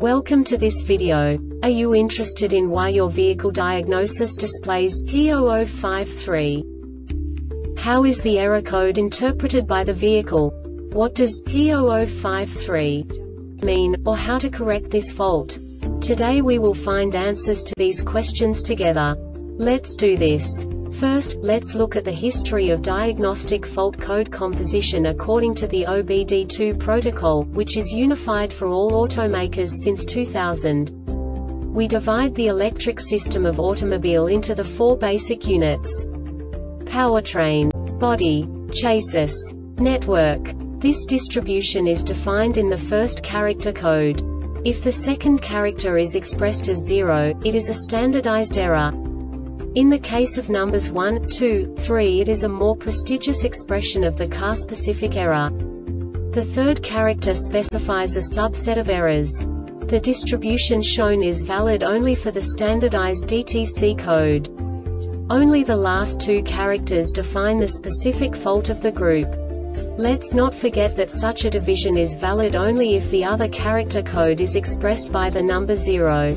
Welcome to this video. Are you interested in why your vehicle diagnosis displays P0053? How is the error code interpreted by the vehicle? What does P0053 mean, or how to correct this fault? Today we will find answers to these questions together. Let's do this. First, let's look at the history of diagnostic fault code composition according to the OBD2 protocol, which is unified for all automakers since 2000. We divide the electric system of automobile into the four basic units: powertrain, body, chassis, network. This distribution is defined in the first character code. If the second character is expressed as 0, it is a standardized error. In the case of numbers 1, 2, 3, it is a more prestigious expression of the car-specific error. The third character specifies a subset of errors. The distribution shown is valid only for the standardized DTC code. Only the last two characters define the specific fault of the group. Let's not forget that such a division is valid only if the other character code is expressed by the number 0.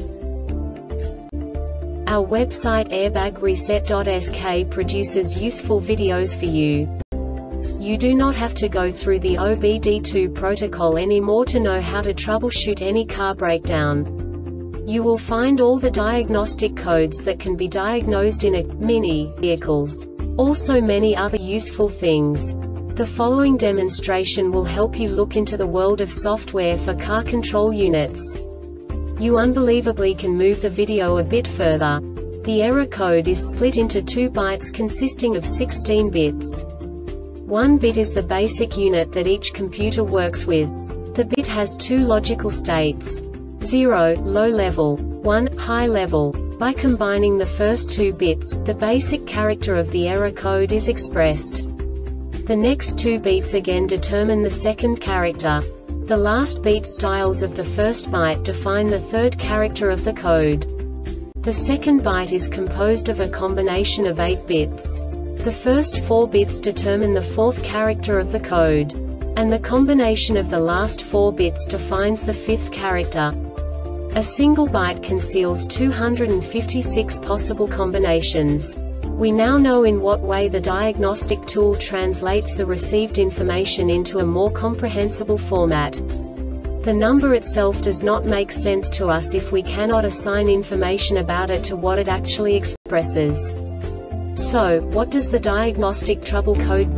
Our website airbagreset.sk produces useful videos for you. You do not have to go through the OBD2 protocol anymore to know how to troubleshoot any car breakdown. You will find all the diagnostic codes that can be diagnosed in mini vehicles. Also many other useful things. The following demonstration will help you look into the world of software for car control units. You unbelievably can move the video a bit further. The error code is split into 2 bytes consisting of 16 bits. 1 bit is the basic unit that each computer works with. The bit has 2 logical states: 0, low level, 1, high level. By combining the first 2 bits, the basic character of the error code is expressed. The next 2 beats again determine the second character. The last beat styles of the first byte define the third character of the code. The second byte is composed of a combination of 8 bits. The first 4 bits determine the fourth character of the code. And the combination of the last 4 bits defines the fifth character. A single byte conceals 256 possible combinations. We now know in what way the diagnostic tool translates the received information into a more comprehensible format. The number itself does not make sense to us if we cannot assign information about it to what it actually expresses. So, what does the diagnostic trouble code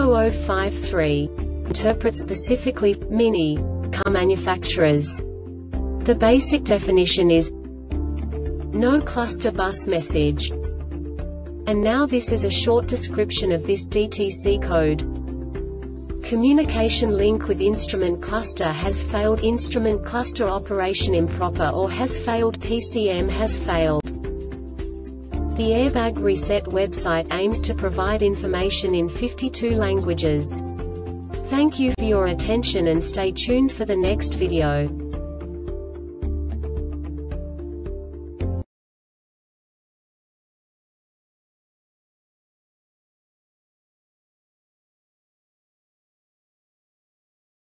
P0053 interpret specifically for mini car manufacturers? The basic definition is no cluster bus message. And now this is a short description of this DTC code. Communication link with instrument cluster has failed. Instrument cluster operation improper or has failed. PCM has failed. The Airbag Reset website aims to provide information in 52 languages. Thank you for your attention and stay tuned for the next video.